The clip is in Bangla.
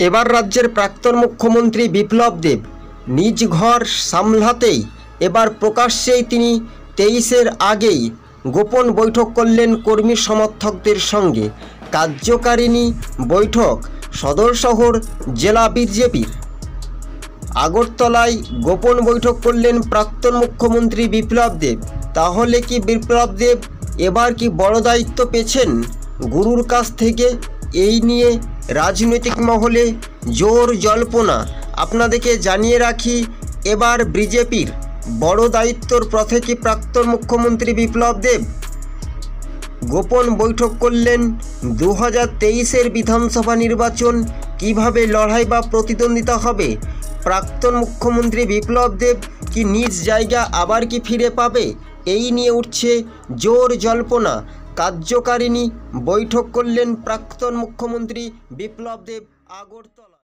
এবার রাজ্যের প্রাক্তন মুখ্যমন্ত্রী বিপ্লব দেব নিজ ঘর সামলাতেই এবার প্রকাশ্যেই তিনি 23-এর আগেই গোপন বৈঠক করলেন কর্মী সমর্থকদের সঙ্গে। কার্যকারিণী বৈঠক সদর শহর জেলা বিজেপির আগরতলায় গোপন বৈঠক করলেন প্রাক্তন মুখ্যমন্ত্রী বিপ্লব দেব। তাহলে কি বিপ্লব দেব এবার কি বড় দায়িত্ব পেয়েছেন গুরুর কাছ থেকে? এই নিয়ে রাজনৈতিক মহলে জোর জল্পনা। আপনাদেরকে জানিয়ে রাখি, এবার বিজেপির বড় দায়িত্বর পথে কি প্রাক্তন মুখ্যমন্ত্রী বিপ্লব দেব? গোপন বৈঠক করলেন 2023-এর বিধানসভা নির্বাচন কিভাবে লড়াই বা প্রতিদ্বন্দ্বিতা হবে। প্রাক্তন মুখ্যমন্ত্রী বিপ্লব দেব কি নিজ জায়গা আবার কি ফিরে পাবে? এই নিয়ে উঠছে জোর জল্পনা। কার্যকারিণী বৈঠক করলেন প্রাক্তন মুখ্যমন্ত্রী বিপ্লব দেব আগরতলা।